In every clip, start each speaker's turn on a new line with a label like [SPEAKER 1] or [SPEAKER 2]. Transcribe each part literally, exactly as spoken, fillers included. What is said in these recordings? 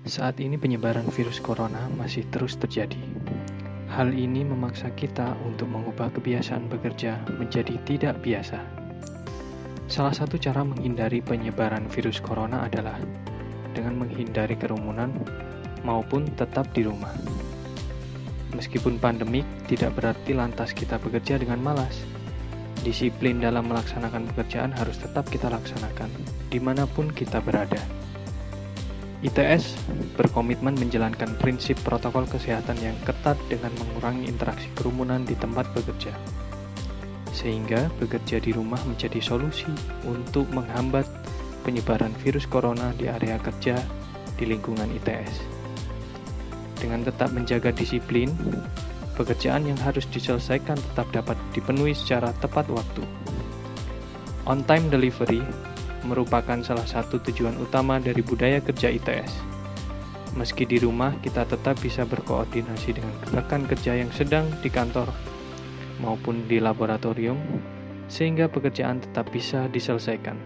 [SPEAKER 1] Saat ini penyebaran virus corona masih terus terjadi. Hal ini memaksa kita untuk mengubah kebiasaan bekerja menjadi tidak biasa. Salah satu cara menghindari penyebaran virus corona adalah dengan menghindari kerumunan maupun tetap di rumah. Meskipun pandemik, tidak berarti lantas kita bekerja dengan malas. Disiplin dalam melaksanakan pekerjaan harus tetap kita laksanakan, dimanapun kita berada. I T S berkomitmen menjalankan prinsip protokol kesehatan yang ketat dengan mengurangi interaksi kerumunan di tempat bekerja, sehingga bekerja di rumah menjadi solusi untuk menghambat penyebaran virus corona di area kerja di lingkungan I T S. Dengan tetap menjaga disiplin, pekerjaan yang harus diselesaikan tetap dapat dipenuhi secara tepat waktu. On-time delivery merupakan salah satu tujuan utama dari budaya kerja I T S. Meski di rumah, kita tetap bisa berkoordinasi dengan rekan kerja yang sedang di kantor maupun di laboratorium, sehingga pekerjaan tetap bisa diselesaikan.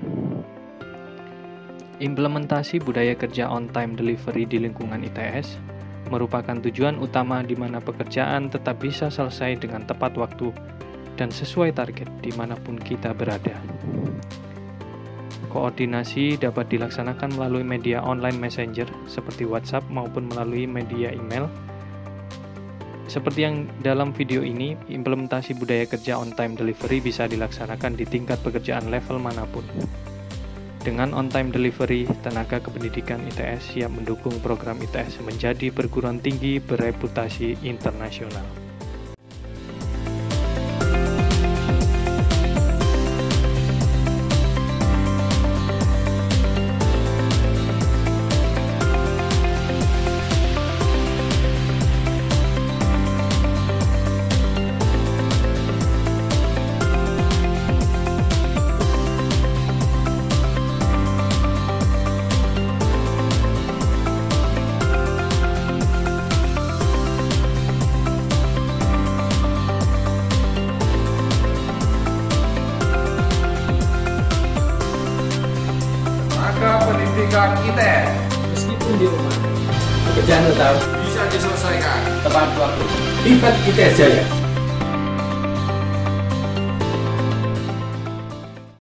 [SPEAKER 1] Implementasi budaya kerja on-time delivery di lingkungan I T S merupakan tujuan utama di mana pekerjaan tetap bisa selesai dengan tepat waktu dan sesuai target dimanapun kita berada. Koordinasi dapat dilaksanakan melalui media online messenger seperti WhatsApp maupun melalui media email. Seperti yang dalam video ini, implementasi budaya kerja on-time delivery bisa dilaksanakan di tingkat pekerjaan level manapun. Dengan on-time delivery, tenaga kependidikan I T S siap mendukung program I T S menjadi perguruan tinggi bereputasi internasional.
[SPEAKER 2] Pendidikan I T S
[SPEAKER 3] meskipun di rumah, pekerjaan tetap
[SPEAKER 2] bisa diselesaikan
[SPEAKER 3] tepat waktu. Tingkat I T S Jaya.